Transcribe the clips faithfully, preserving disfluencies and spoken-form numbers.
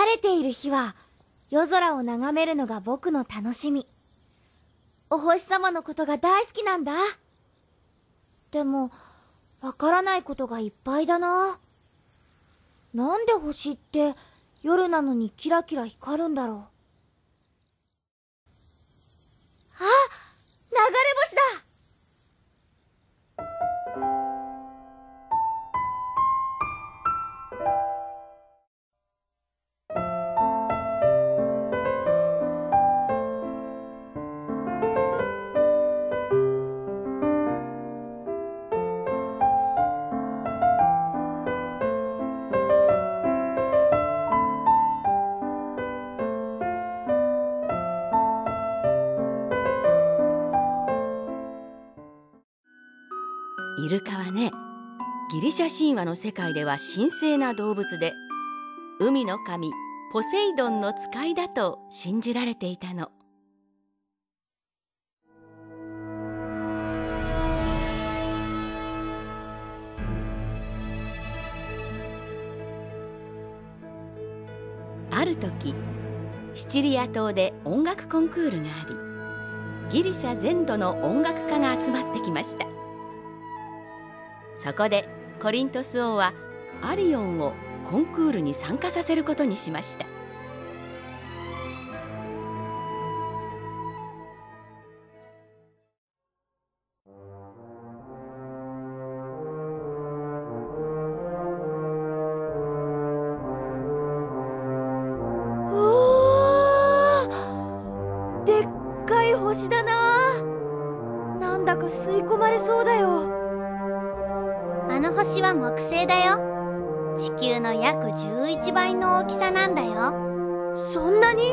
れている日は夜空を眺めるのが僕の楽しみ。お星様のことが大好きなんだ。でもわからないことがいっぱいだな。なんで星って夜なのにキラキラ光るんだろう。あ、流れ星だ。 イルカはね、ギリシャ神話の世界では神聖な動物で、海の神ポセイドンの使いだと信じられていたの。ある時、シチリア島で音楽コンクールがあり、ギリシャ全土の音楽家が集まってきました。そこでコリントス王はアリオンをコンクールに参加させることにしました。 おー、でっかい星だな。なんだか吸い込まれそうだよ。 あの星は木星だよ。地球の約じゅういちばいの大きさなんだよ。 そんなに？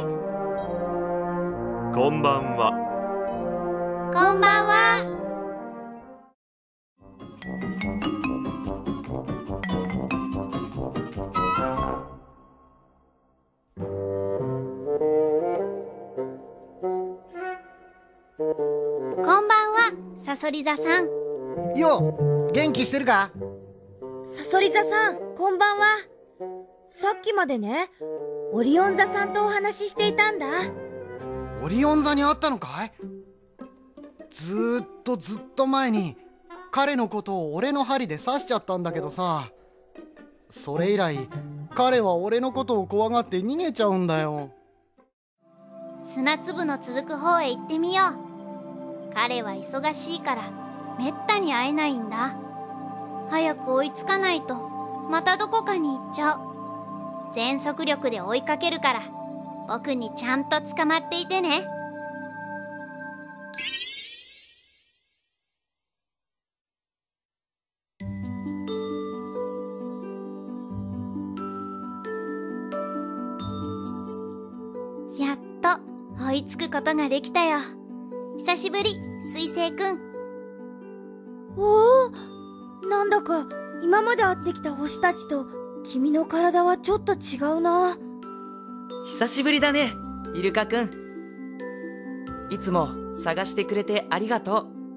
こんばんは。 こんばんは。こんばんは、さそり座さん。 よう、元気してるか？ さそり座さん、こんばんは。さっきまでね、オリオン座さんとお話ししていたんだ。 オリオン座に会ったのかい？ずーっとずっと前に彼のことを俺の針で刺しちゃったんだけどさ、それ以来彼は俺のことを怖がって逃げちゃうんだよ。 砂粒の続く方へ行ってみよう。彼は忙しいからめったに会えないんだ。早く追いつかないとまたどこかに行っちゃう。全速力で追いかけるから僕にちゃんと捕まっていてね。やっと追いつくことができたよ。久しぶり、水星くん。 おお、なんだか今まで会ってきた星たちと君の体はちょっと違うな。 久しぶりだね、イルカくん。いつも探してくれてありがとう。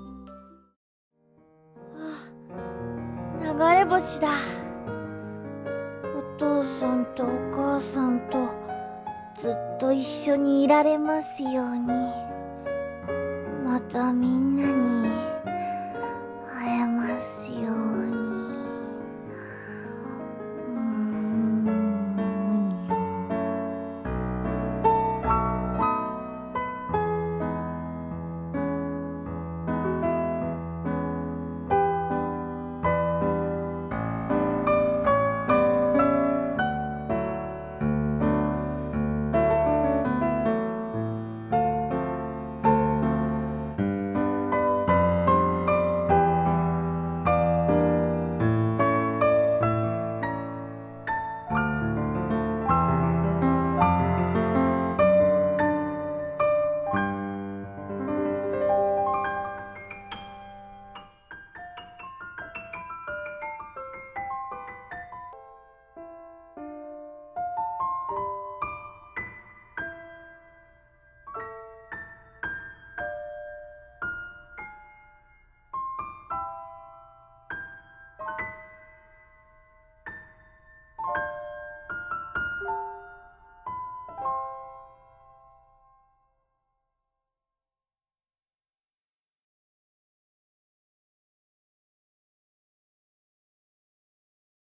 流れ星だ。お父さんとお母さんとずっと一緒にいられますように。またみんなに会えますように。